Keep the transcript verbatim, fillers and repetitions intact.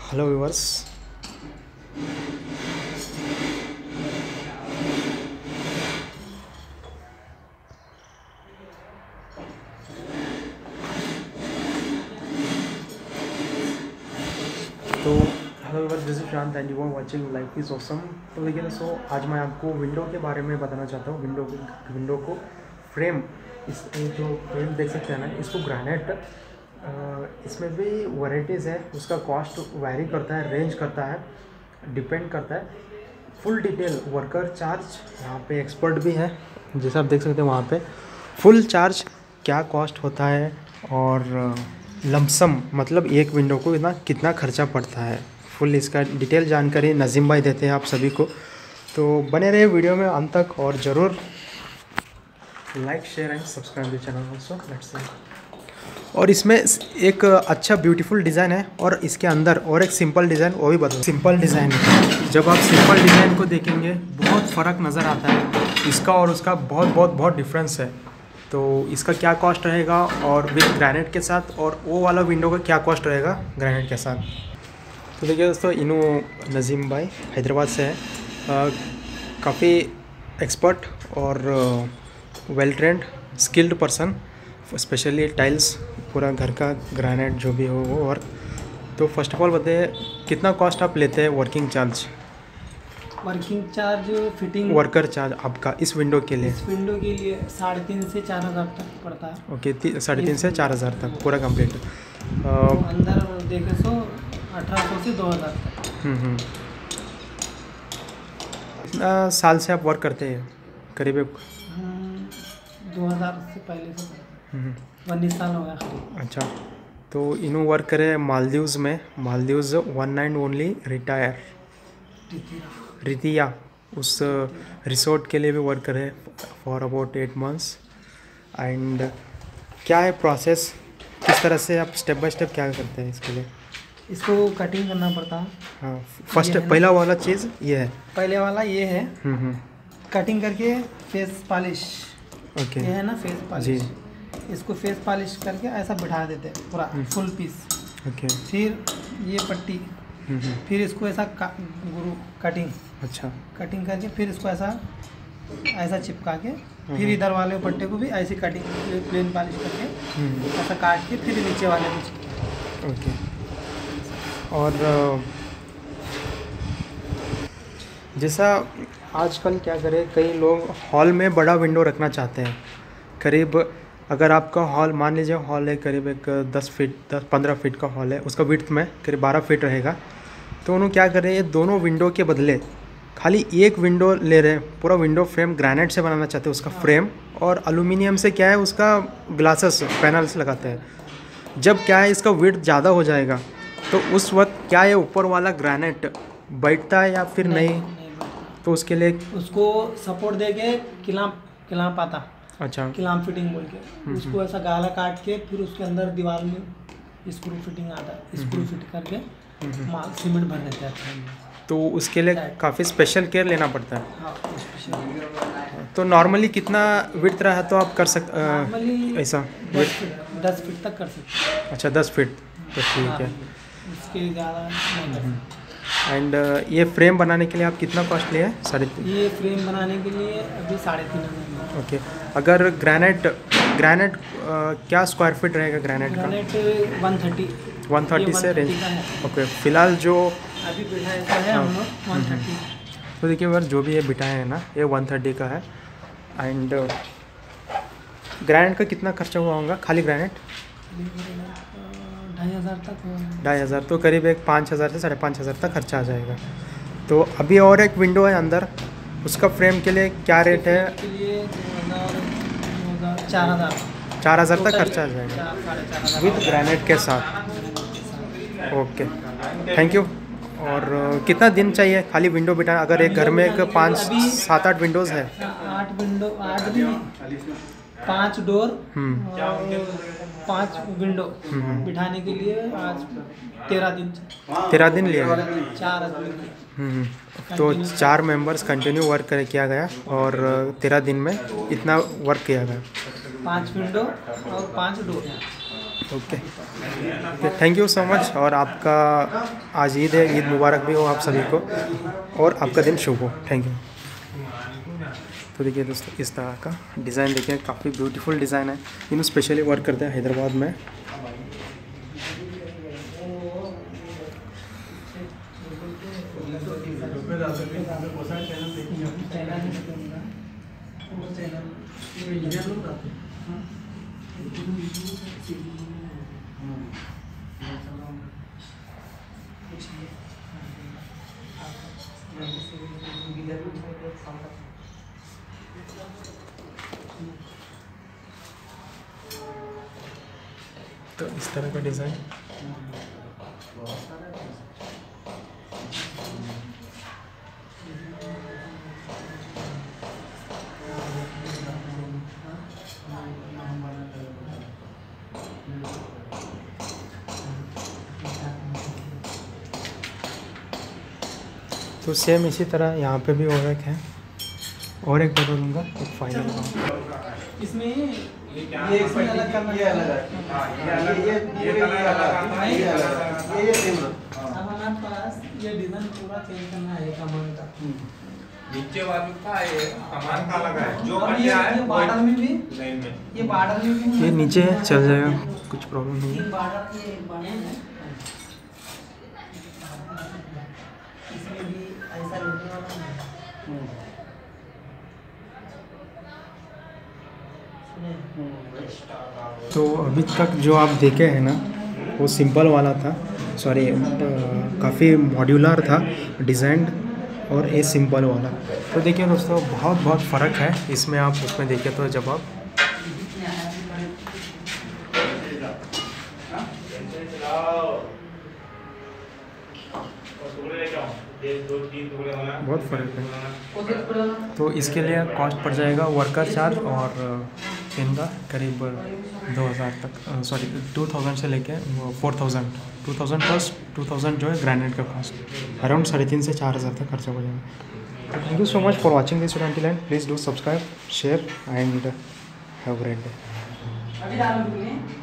Hello viewers. तो hello viewers, this is Shant and you are watching life is awesome. तो देखिए दोस्तों, आज मैं आपको विंडो के बारे में बताना चाहता हूँ। विंडो विंडो को फ्रेम, इस जो फ्रेम देख सकते हैं ना, इसको ग्रेनाइट, इसमें भी वैराइटीज़ है। उसका कॉस्ट वैरी करता है, रेंज करता है, डिपेंड करता है। फुल डिटेल वर्कर चार्ज यहाँ पे एक्सपर्ट भी है, जैसे आप देख सकते हैं वहाँ पे फुल चार्ज क्या कॉस्ट होता है, और लमसम मतलब एक विंडो को इतना कितना खर्चा पड़ता है, फुल इसका डिटेल जानकारी नजीम भाई देते हैं आप सभी को। तो बने रहे वीडियो में अंत तक, और ज़रूर like share and subscribe the channel also. Let's see. और इसमें एक अच्छा ब्यूटीफुल डिज़ाइन है, और इसके अंदर और एक सिंपल डिज़ाइन, वो भी बता। सिंपल डिज़ाइन है, जब आप सिंपल डिज़ाइन को देखेंगे बहुत फ़र्क नज़र आता है। इसका और उसका बहुत बहुत बहुत डिफरेंस है। तो इसका क्या कॉस्ट रहेगा और विद ग्रेनाइट के साथ, और वो वाला विंडो का क्या कॉस्ट रहेगा ग्रेनाइट के साथ। तो देखिए दोस्तों, इनू नजीम भाई हैदराबाद से है, काफ़ी एक्सपर्ट और well trained skilled person, specially tiles, पूरा घर का ग्रेनाइट जो भी हो वो वर्क। तो फर्स्ट ऑफ ऑल बताइए, कितना कॉस्ट आप लेते हैं working charge? Working charge fitting worker charge आपका इस विंडो के लिए? इस विंडो के लिए साढ़े तीन से चार हज़ार तक पड़ता है। ओके, साढ़े तीन से चार हज़ार तक पूरा कंप्लीट। तो अंदर देखे सो अठारह सौ से दो हज़ार तक। हम्म हम्म कितना साल से आप वर्क करते हैं? करीब दो हज़ार से पहले से उन्नीस साल हो गया। अच्छा, तो इन्हों वर्क करे मालदीव्स में। Maldives one nine only retire रितिया, उस रिसोर्ट के लिए भी वर्क करे for about eight months. And क्या है प्रोसेस, किस तरह से आप स्टेप बाय स्टेप क्या करते हैं इसके लिए? इसको कटिंग करना पड़ता है। हाँ, फर्स्ट पहला वाला चीज़ ये है। पहले वाला ये है, कटिंग करके फेस पॉलिश। ओके, ये है ना फेस पॉलिश, इसको फेस पॉलिश करके ऐसा बिठा देते हैं पूरा फुल पीस। ओके, फिर ये पट्टी, फिर इसको ऐसा गुरु कटिंग, अच्छा, कटिंग करके फिर इसको ऐसा ऐसा चिपका के, फिर इधर वाले पट्टे को भी ऐसी कटिंग प्लेन पॉलिश करके ऐसा काट के फिर नीचे वाले को चिपका। ओके। और जैसा आजकल क्या करें, कई लोग हॉल में बड़ा विंडो रखना चाहते हैं। करीब अगर आपका हॉल, मान लीजिए हॉल है करीब एक दस फीट दस पंद्रह फीट का हॉल है, उसका विड्थ में करीब बारह फीट रहेगा। तो उन्होंने क्या करें, ये दोनों विंडो के बदले खाली एक विंडो ले रहे हैं। पूरा विंडो फ्रेम ग्रेनाइट से बनाना चाहते हैं उसका फ्रेम, और एल्यूमिनियम से क्या है उसका ग्लासेस पैनल्स लगाते हैं। जब क्या है इसका विड्थ ज़्यादा हो जाएगा, तो उस वक्त क्या है ऊपर वाला ग्रेनाइट बैठता है या फिर नहीं, नहीं, नहीं तो उसके लिए उसको सपोर्ट दे के किलाम किलाम आता। अच्छा, किलाम फिटिंग बोल के उसको ऐसा गाला काट के फिर उसके अंदर दीवार में स्क्रू फिटिंग आता है, स्क्रू फिट करके माल सीमेंट भर देते हैं। तो उसके लिए काफ़ी स्पेशल केयर लेना पड़ता है। हाँ, स्पेशल। तो नॉर्मली कितना विड्थ रहा तो आप कर सकते ऐसा? दस फीट तक कर सकते। अच्छा, दस फीट तो ठीक है, इसके ज़्यादा नहीं। एंड uh, ये फ्रेम बनाने के लिए आप कितना कॉस्ट लिया है? साढ़े तीन। ये फ्रेम बनाने के लिए अभी साढ़े तीन हज़ार। ओके, अगर ग्रेनाइट ग्रेनाइट क्या स्क्वायर फीट रहेगा ग्रेनाइट का? Granite one thirty one thirty से रेंज। ओके, फिलहाल जो अभी बिठाया है हम लोग वन थर्टी। तो देखिए यार, जो भी ये बिठाए हैं ना, ये वन थर्टी का है। एंड ग्रेनाइट का कितना खर्चा हुआ होगा खाली ग्रेनाइट? ढाई हज़ार तक। ढाई हज़ार तो करीब एक पाँच हज़ार से साढ़े पाँच हज़ार तक खर्चा आ जाएगा। तो अभी और एक विंडो है अंदर, उसका फ्रेम के लिए क्या रेट है? के लिए चार हज़ार चार हज़ार तक खर्चा आ जाएगा विद ग्रेनाइट के साथ। Okay, thank you. और कितना दिन चाहिए खाली विंडो बिठाना? अगर एक घर में एक पाँच सात आठ विंडोज़ है, आठ विंडो आठ भी पाँच डोर पाँच विंडो बिठाने के लिए आज तेरह दिन तेरह दिन लिया है। चार आदमी, तो चार मेंबर्स कंटिन्यू वर्क कर किया गया, और तेरह दिन में इतना वर्क किया गया। पांच विंडो और पांच door. Okay okay, thank you so much. और आपका आज ईद है, ईद मुबारक भी हो आप सभी को, और आपका दिन शुभ हो। Thank you. तो देखिए दोस्तों, इस तरह का डिज़ाइन देखिए, काफ़ी ब्यूटीफुल डिज़ाइन है। इन्होंने स्पेशली वर्क करते हैं हैदराबाद में। तो इस तरह का डिज़ाइन तो सेम इसी तरह यहाँ पे भी और एक है, और एक बता दूँगा एक फाइनल। इसमें ये इसमें अलग करना, ये अलग है, हां ये अलग, ये ये कलर अलग आता है, ये अलग है, ये ये सेम है। अब हमारे पास ये डिजाइन पूरा चेंज करना है कमान का। नीचे बाजू का ये कमान का अलग है, जो कटिया है बॉर्डर में भी लाइन में, ये बॉर्डर में भी ये नीचे चल जाएगा, कुछ प्रॉब्लम नहीं है। ये बॉर्डर ये बने हैं, इसमें भी ऐसा लगने वाला है। तो अभी तक जो आप देखे हैं ना, वो सिंपल वाला था, सॉरी काफ़ी मॉड्यूलर था डिज़ाइन, और ये सिंपल वाला। तो देखिए दोस्तों, बहुत बहुत फ़र्क है इसमें। आप उसमें देखिए तो जब आप बहुत फ़र्क है। तो इसके लिए कॉस्ट पड़ जाएगा वर्कर चार्ज और इनका करीब दो हज़ार तक, सॉरी टू थाउजेंड से लेके four thousand two thousand plus two thousand जो है ग्रेनाइट का कॉस्ट, अराउंड साढ़े तीन से चार हज़ार तक खर्चा हो जाएगा। तो thank you so much for watching this video and please do subscribe, share and have a great day.